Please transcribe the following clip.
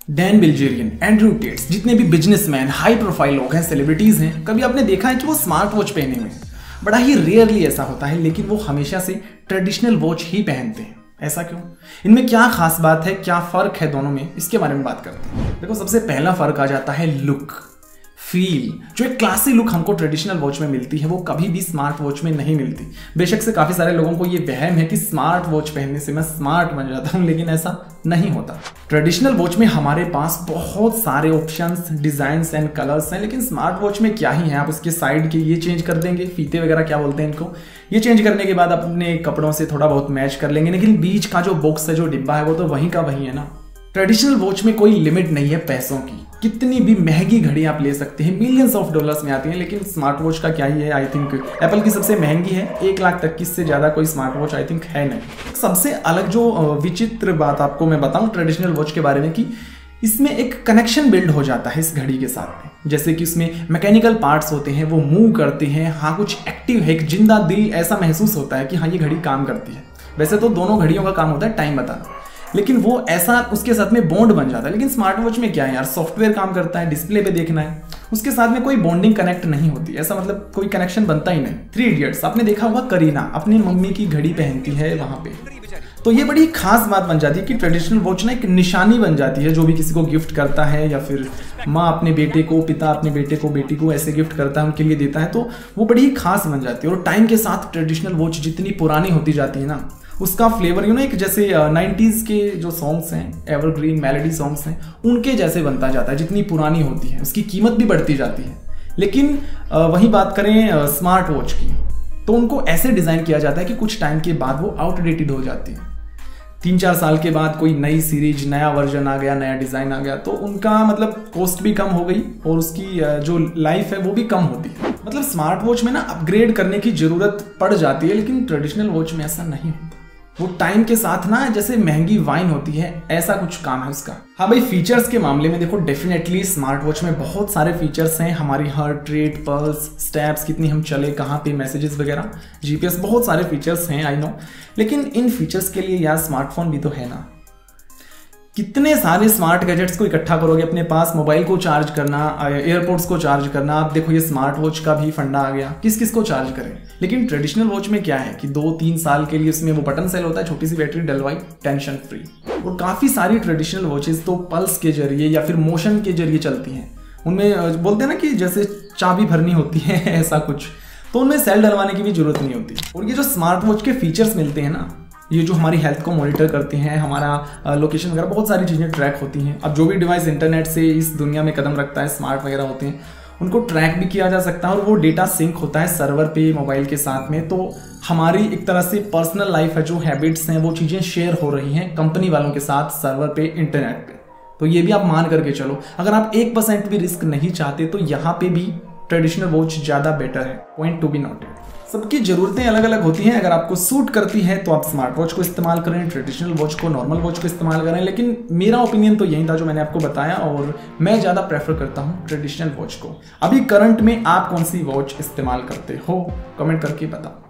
Dan Bilzerian, Andrew टेट्स, जितने भी businessman, high profile लोग हैं, सेलिब्रिटीज हैं, कभी आपने देखा है कि वो स्मार्ट वॉच पहने हुए हैं? बड़ा ही रेयरली ऐसा होता है, लेकिन वो हमेशा से ट्रेडिशनल वॉच ही पहनते हैं। ऐसा क्यों? इनमें क्या खास बात है, क्या फर्क है दोनों में, इसके बारे में बात करते हैं। देखो, सबसे पहला फर्क आ जाता है लुक, फील। जो एक क्लासी लुक हमको ट्रेडिशनल वॉच में मिलती है वो कभी भी स्मार्ट वॉच में नहीं मिलती। बेशक से काफी सारे लोगों को ये वहम है कि स्मार्ट वॉच पहनने से मैं स्मार्ट बन जाता हूं, लेकिन ऐसा नहीं होता। ट्रेडिशनल वॉच में हमारे पास बहुत सारे ऑप्शंस, डिजाइन्स एंड कलर्स हैं, लेकिन स्मार्ट वॉच में क्या ही है, आप उसके साइड के ये चेंज कर देंगे, फीते वगैरह क्या बोलते हैं इनको, ये चेंज करने के बाद अपने कपड़ों से थोड़ा बहुत मैच कर लेंगे, लेकिन बीच का जो बॉक्स है, जो डिब्बा है, वो तो वहीं का वहीं है ना। ट्रेडिशनल वॉच में कोई लिमिट नहीं है पैसों की, कितनी भी महंगी घड़ी आप ले सकते हैं, मिलियंस ऑफ डॉलर्स में आती हैं, लेकिन स्मार्ट वॉच का क्या ही है। आई थिंक एप्पल की सबसे महंगी है 1 लाख तक की, इससे ज्यादा कोई स्मार्ट वॉच आई थिंक है नहीं। सबसे अलग जो विचित्र बात आपको मैं बताऊं ट्रेडिशनल वॉच के बारे में, कि इसमें एक कनेक्शन बिल्ड हो जाता है इस घड़ी के साथ में। जैसे कि इसमें मैकेनिकल पार्ट्स होते हैं, वो मूव करते हैं, हाँ कुछ एक्टिव है, एक जिंदा दिल ऐसा महसूस होता है कि हाँ ये घड़ी काम करती है। वैसे तो दोनों घड़ियों का काम होता है टाइम बताना, लेकिन वो ऐसा उसके साथ में बॉन्ड बन जाता है। लेकिन स्मार्ट वॉच में क्या है यार, सॉफ्टवेयर काम करता है, डिस्प्ले पे देखना है, उसके साथ में कोई बॉन्डिंग कनेक्ट नहीं होती, ऐसा मतलब कोई कनेक्शन बनता ही नहीं। 3 इडियट्स आपने देखा होगा, करीना अपनी मम्मी की घड़ी पहनती है वहां पे, तो ये बड़ी खास बात बन जाती है कि ट्रेडिशनल वॉच ना एक निशानी बन जाती है। जो भी किसी को गिफ्ट करता है, या फिर माँ अपने बेटे को, पिता अपने बेटे को, बेटी को ऐसे गिफ्ट करता है, उनके लिए देता है, तो वो बड़ी खास बन जाती है। और टाइम के साथ ट्रेडिशनल वॉच जितनी पुरानी होती जाती है ना, उसका फ्लेवर एक जैसे 90s के जो सॉन्ग्स हैं, एवरग्रीन मेलोडी सॉन्ग्स हैं, उनके जैसे बनता जाता है। जितनी पुरानी होती है उसकी कीमत भी बढ़ती जाती है। लेकिन वही बात करें स्मार्ट वॉच की, तो उनको ऐसे डिजाइन किया जाता है कि कुछ टाइम के बाद वो आउटडेटेड हो जाती है। 3-4 साल के बाद कोई नई सीरीज, नया वर्जन आ गया, नया डिजाइन आ गया, तो उनका मतलब कॉस्ट भी कम हो गई और उसकी जो लाइफ है वो भी कम होती है। मतलब स्मार्ट वॉच में ना अपग्रेड करने की जरूरत पड़ जाती है, लेकिन ट्रेडिशनल वॉच में ऐसा नहीं होता। वो टाइम के साथ ना जैसे महंगी वाइन होती है, ऐसा कुछ काम है उसका। हाँ भाई, फीचर्स के मामले में देखो, डेफिनेटली स्मार्ट वॉच में बहुत सारे फीचर्स हैं। हमारी हार्ट रेट, पल्स, स्टेप्स, कितनी हम चले, कहाँ पे, मैसेजेस वगैरह, जीपीएस, बहुत सारे फीचर्स हैं, आई नो। लेकिन इन फीचर्स के लिए यार स्मार्टफोन भी तो है ना। कितने सारे स्मार्ट गैजेट्स को इकट्ठा करोगे अपने पास, मोबाइल को चार्ज करना, एयरपोर्ट्स को चार्ज करना, आप देखो ये स्मार्ट वॉच का भी फंडा आ गया, किस किस को चार्ज करें। लेकिन ट्रेडिशनल वॉच में क्या है कि 2-3 साल के लिए उसमें वो बटन सेल होता है, छोटी सी बैटरी डलवाई, टेंशन फ्री। और काफी सारी ट्रेडिशनल वॉचेस तो पल्स के जरिए या फिर मोशन के जरिए चलती हैं। उनमें बोलते हैं ना कि जैसे चाबी भरनी होती है ऐसा कुछ, तो उनमें सेल डलवाने की भी जरूरत नहीं होती। और ये जो स्मार्ट वॉच के फीचर्स मिलते हैं ना, ये जो हमारी हेल्थ को मॉनिटर करते हैं, हमारा लोकेशन वगैरह, बहुत सारी चीज़ें ट्रैक होती हैं। अब जो भी डिवाइस इंटरनेट से इस दुनिया में कदम रखता है, स्मार्ट वगैरह होते हैं, उनको ट्रैक भी किया जा सकता है और वो डेटा सिंक होता है सर्वर पे, मोबाइल के साथ में। तो हमारी एक तरह से पर्सनल लाइफ है, जो हैबिट्स हैं, वो चीज़ें शेयर हो रही हैं कंपनी वालों के साथ सर्वर पे, इंटरनेट पे। तो ये भी आप मान करके चलो, अगर आप 1% भी रिस्क नहीं चाहते तो यहाँ पे भी ट्रेडिशनल वॉच ज़्यादा बेटर है। Point to be noted. सबकी ज़रूरतें अलग अलग होती हैं, अगर आपको सूट करती है तो आप स्मार्ट वॉच को इस्तेमाल करें, ट्रेडिशनल वॉच को, नॉर्मल वॉच को इस्तेमाल करें। लेकिन मेरा ओपिनियन तो यही था जो मैंने आपको बताया, और मैं ज़्यादा प्रेफर करता हूँ ट्रेडिशनल वॉच को। अभी करंट में आप कौन सी वॉच इस्तेमाल करते हो, कमेंट करके बताओ।